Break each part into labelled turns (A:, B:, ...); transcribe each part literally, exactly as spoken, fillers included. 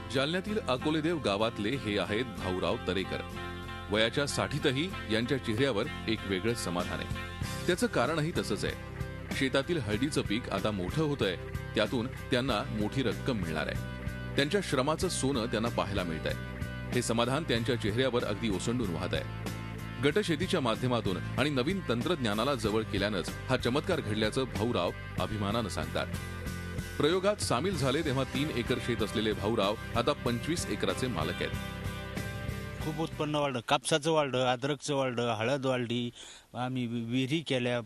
A: जालन्यातील अकोलेदेव गावातले हे आहेत भाऊराव तरेकर। वयाच्या साठीतही यांच्या चेहऱ्यावर एक वेगळंच समाधान आहे। त्याचं कारणही तसंच आहे। शेतातील हळदीचं पीक आता मोठं होतंय, त्यातून त्यांना मोठी रक्कम मिळणार आहे। त्यांच्या श्रमाचं सोनं त्यांना पाहायला मिळतंय। हे समाधान त्यांच्या चेहऱ्यावर अगदी ओसंडून वाहत आहे। गटशेतीच्या माध्यमातून आणि नवीन तंत्रज्ञानाला जवळ केल्यानंच हा चमत्कार घडल्याचं भाऊराव अभिमानानं सांगतात। प्रयोगात सामील झाले तेव्हा तीन एकर शेत असलेले भाऊराव आता पंचवीस एकराचे मालक आहेत।
B: खूप उत्पन्न वाढलं, कापसाचं वाढलं, अद्रकचं वाढलं, हळद वाढली, आम्ही विहिरी केल्या,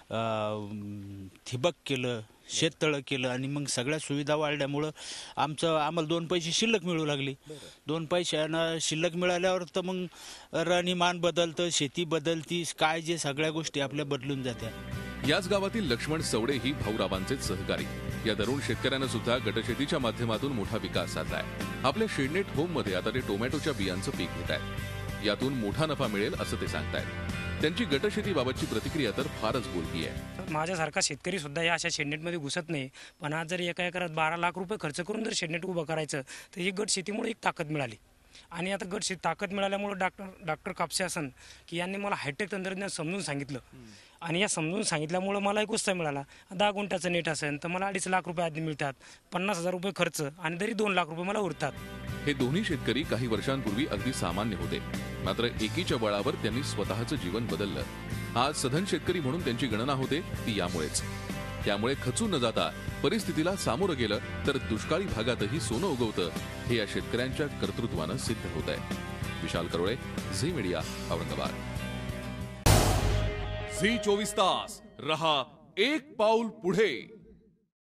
B: ठिबक केलं, शेततळं केलं आणि मग सगळ्या सुविधा वाढल्यामुळं आमचं आम्हाला दोन पैसे शिल्लक मिळू लागली। दोन पैशांना शिल्लक मिळाल्यावर तर मग राहणीमान बदलतं, शेती बदलती, काय जे सगळ्या गोष्टी आपल्या बदलून जात्या।
A: याच गावातील लक्ष्मण सवडे ही भाऊरावांचे सहकारी। या तरुण शेतकऱ्यानं सुद्धा गटशेतीच्या माध्यमातून मोठा विकास साधलाय। आपल्या शेडनेट होम मध्ये आता ते टोमॅटोच्या बियांचं पीक घेत आहेत। यातून मोठा नफा मिळेल असं ते सांगतायत। त्यांची गटशेतीबाबतची प्रतिक्रिया तर फारच बोलकी आहे।
C: माझ्यासारखा शेतकरी सुद्धा या अशा शेडनेटमध्ये घुसत नाही, पण आज जर एका एकरात बारा लाख रुपये खर्च करून जर शेडनेट उभं करायचं तर ही गटशेतीमुळे एक ताकद मिळाली। आणि आता गटशेती ताकद मिळाल्यामुळे डॉक्टर डॉक्टर कापसे असन की यांनी मला हायटेक तंत्रज्ञान समजून सांगितलं आणि या समजून सांगितल्यामुळे मला एक उत्साह मिळाला। दहा गुंठाचं नेट असेल तर मला अडीच लाख रुपये आधी मिळतात, पन्नास हजार रुपये खर्च आणि तरी दोन लाख रुपये मला उरतात।
A: हे दोन्ही शेतकरी काही वर्षांपूर्वी अगदी सामान्य होते, मात्र एकीच्या बळावर त्यांनी स्वतःचं जीवन बदललं। आज सधन शेतकरी म्हणून त्यांची गणना होते ती यामुळेच। त्यामुळे खचून न जाता परिस्थितीला सामोरं गेलं तर दुष्काळी भागातही सोनं उगवतं, हे या शेतकऱ्यांच्या कर्तृत्वानं सिद्ध होत आहे। Vishal Karole, Zee media, Aurangabad.
D: Zee चोवीस तास रहा एक पाऊल पुढे।